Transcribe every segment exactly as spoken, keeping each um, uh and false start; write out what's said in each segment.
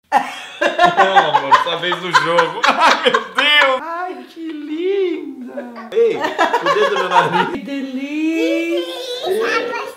Não, amor, sua vez no jogo. Ai, meu Deus. Ai, que linda. Ei, o dedo no nariz. Que delícia.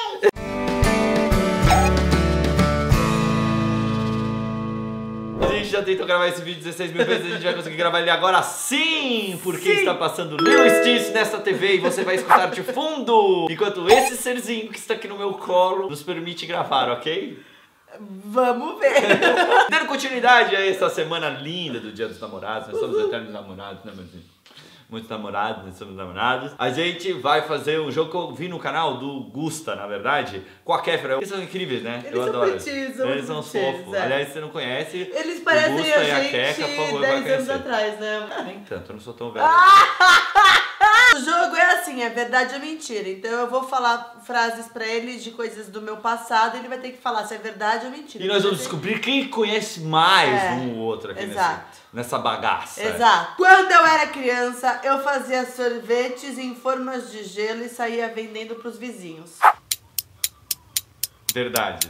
A gente já tentou gravar esse vídeo dezesseis mil vezes, a gente vai conseguir gravar ele agora sim, porque sim. Está passando Lilo e Stitch nesta T V e você vai escutar de fundo, enquanto esse serzinho que está aqui no meu colo nos permite gravar, ok? Vamos ver. Dando continuidade a essa semana linda do Dia dos Namorados, nós somos eternos namorados, né, meu filho? Muitos namorados, nós somos namorados. A gente vai fazer um jogo que eu vi no canal do Gusta, na verdade, com a Kéfera. Eles são incríveis, né? Eles eu são adoro. Bonitinhos, são Eles são fofos. É. Aliás, você não conhece. Eles parecem o Gusta a e a gente Queca, por favor, dez anos atrás, né? Ah, nem tanto, eu não sou tão velho. O jogo é assim, é verdade ou mentira. Então eu vou falar frases pra ele de coisas do meu passado e ele vai ter que falar se é verdade ou mentira. E nós vamos ter... descobrir quem conhece mais é, um ou outro aqui nesse, nessa bagaça. Exato. Quando eu era criança, eu fazia sorvetes em formas de gelo e saía vendendo pros vizinhos. Verdade.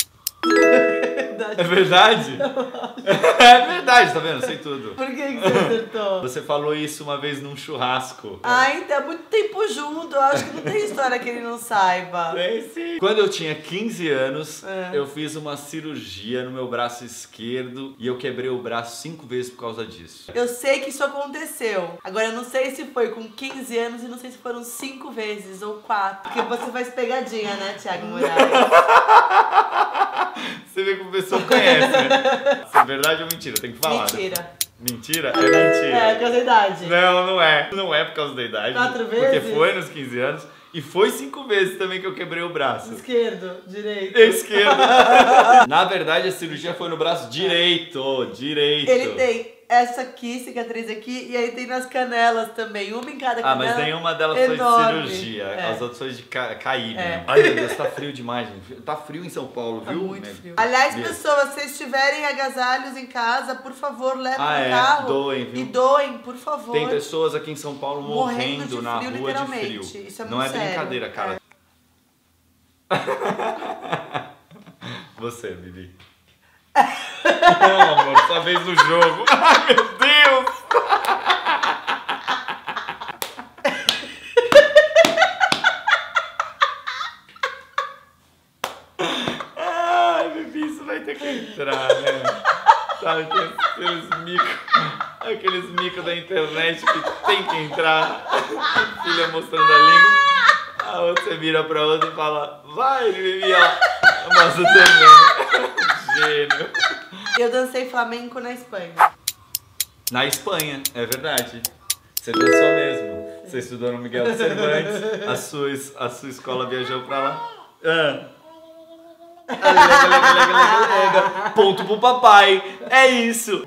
É verdade? É verdade, tá vendo? Sei tudo. Por que, que você acertou? Você falou isso uma vez num churrasco. Ah, então é muito tempo junto. Eu acho que não tem história que ele não saiba. Tem sim. Quando eu tinha quinze anos, é. eu fiz uma cirurgia no meu braço esquerdo e eu quebrei o braço cinco vezes por causa disso. Eu sei que isso aconteceu. Agora eu não sei se foi com quinze anos e não sei se foram cinco vezes ou quatro. Porque você faz pegadinha, né, Thiago Moraes? Você vê como a pessoa conhece, né? Se é verdade ou mentira, tem que falar. Mentira. Né? Mentira? É mentira. É, por causa da idade. Não, não é. Não é por causa da idade. Quatro vezes? Porque foi nos quinze anos. E foi cinco vezes também que eu quebrei o braço. Esquerdo, direito. Esquerdo. Na verdade, a cirurgia foi no braço direito. Direito. Ele tem essa aqui, cicatriz aqui, e aí tem nas canelas também. Uma em cada canela. Ah, mas nenhuma delas enorme. foi de cirurgia. É. As outras foi de ca cair, é. mesmo. Ai, meu Deus, tá frio demais, gente. Tá frio em São Paulo, viu? Tá muito frio. Aliás, Mesmo. pessoas, se vocês tiverem agasalhos em casa, por favor, levem ah, no é. carro. Doem, viu? E doem, por favor. Tem pessoas aqui em São Paulo morrendo, morrendo de na frio, rua de frio. Isso é Não muito é brincadeira, sério. cara. É. Você, Bibi. Não, amor, sua vez no jogo. Ai, meu Deus! Ai, Bibi, isso vai ter que entrar, né? Sabe, tem aqueles micos, aqueles micos da internet que tem que entrar. A filha mostrando a língua. A outra você vira pra outra e fala, vai, Bibi, ela. Mas eu também. Gênio. Eu dancei flamenco na Espanha. Na Espanha, é verdade. Você dançou mesmo. Você estudou no Miguel de Cervantes, a sua, a sua escola viajou pra lá. Ah. Lega, lega, lega, lega, lega. Ponto pro papai. É isso.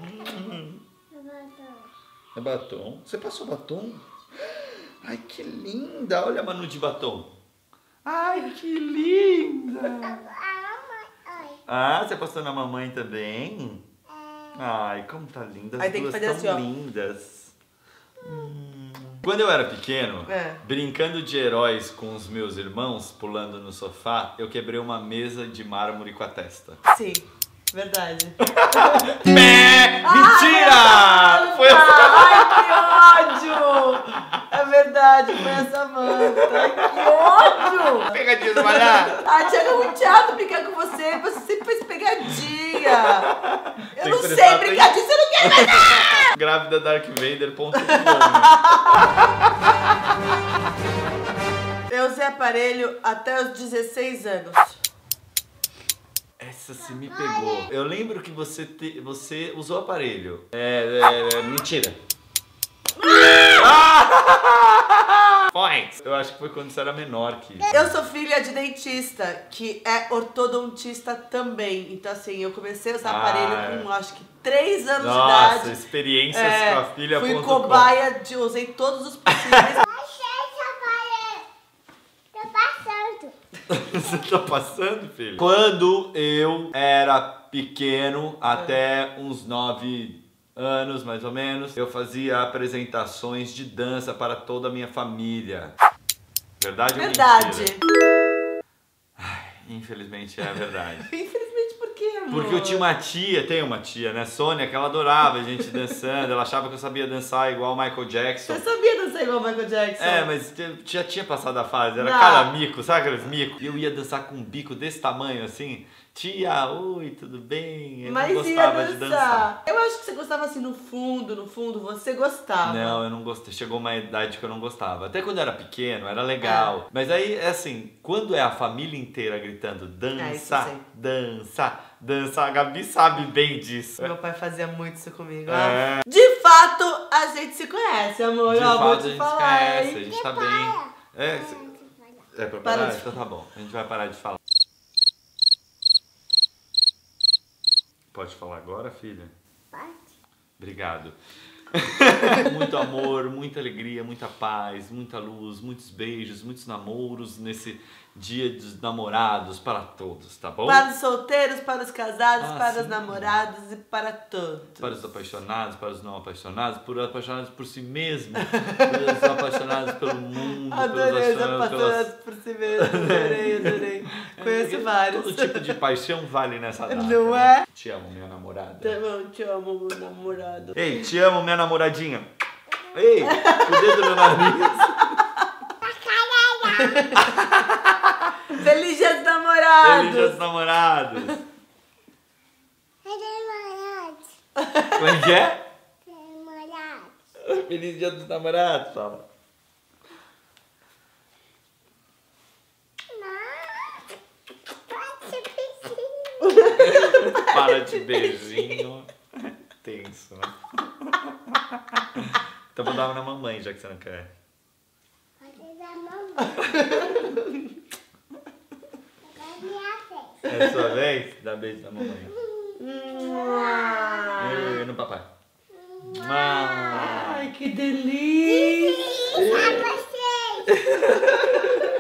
É batom. Você passou batom? Ai, que linda. Olha a Manu de batom. Ai, que linda. Ah, você passou na mamãe também? Ai, como tá linda. As Aí tem duas que fazer tão assim, ó. lindas. Hum. Quando eu era pequeno, é. brincando de heróis com os meus irmãos, pulando no sofá, eu quebrei uma mesa de mármore com a testa. Sim, verdade. Pé! Mentira! Ai, foi Ai, que ódio! É verdade, foi a Samanta. Que ódio! Pegadinha do malhar! Ah, Thiago, é muito chato brincar com você. Você sempre faz pegadinha. Eu não sei brincar, pegadinha, você não quer mais nada! Grávida Dark Vader ponto com. Eu usei aparelho até os dezesseis anos. Essa se me pegou. Eu lembro que você, te, você usou aparelho. É, é, é mentira. Points. Eu acho que foi quando você era menor que isso. Eu sou filha de dentista, que é ortodontista também. Então assim, eu comecei a usar ah, aparelho é. com acho que três anos Nossa, de idade. Nossa, experiências é, com a filha. Fui cobaia, de, usei todos os possíveis. Você tá passando, filho? Quando eu era pequeno, até uns nove anos, mais ou menos, eu fazia apresentações de dança para toda a minha família. Verdade, verdade. ou mentira? Ai, infelizmente é verdade. Infelizmente por quê, amor? Porque eu tinha uma tia, tem uma tia, né, Sônia, que ela adorava a gente dançando, ela achava que eu sabia dançar igual o Michael Jackson. Você sabia dançar igual o Michael Jackson? É, mas já tinha passado a fase, era Não. cada mico, sabe aqueles micos? Eu ia dançar com um bico desse tamanho assim, tia, oi, tudo bem? Eu Mas não gostava ia de dançar. dançar. Eu acho que você gostava assim, no fundo, no fundo, você gostava. Não, eu não gostei. Chegou uma idade que eu não gostava. Até quando eu era pequeno, era legal. É. Mas aí, é assim, quando é a família inteira gritando dança, é, dança, dança, a Gabi sabe bem disso. Meu pai fazia muito isso comigo. É. De fato, a gente se conhece, amor. De Ó, fato, vou a te gente se falar, conhece, hein? a gente tá bem. É, cê... é pra parar? Então tá bom, a gente vai parar de falar. Pode falar agora, filha? Pode. Obrigado. Muito amor, muita alegria, muita paz, muita luz, muitos beijos, muitos namoros nesse dia dos namorados para todos, tá bom? Para os solteiros, para os casados, Ah, para sim. os namorados e para todos. Para os apaixonados, para os não apaixonados, por apaixonados por si mesmo, para os apaixonados pelo mundo, Adorei os pelos apaixonados pelas... por si mesmo. Adorei, adorei. Conheço vários. Todo tipo de paixão vale nessa data. Não né? é? Te amo, minha namorada. Tá bom, te amo, meu namorado. Ei, te amo, minha namoradinha. Ei, o dedo no nariz. Feliz Dia dos Namorados! Feliz Dia dos Namorados. Namorados. Como é que é? Namorados. Feliz Dia dos Namorados, fala. Para de beijinho. Tenso, né? Então vou dar na mamãe, já que você não quer. Pode dar mamãe. Agora é minha vez. É a sua vez? Dá beijo na mamãe. E no papai. Ai, que delícia! Feliz a vocês.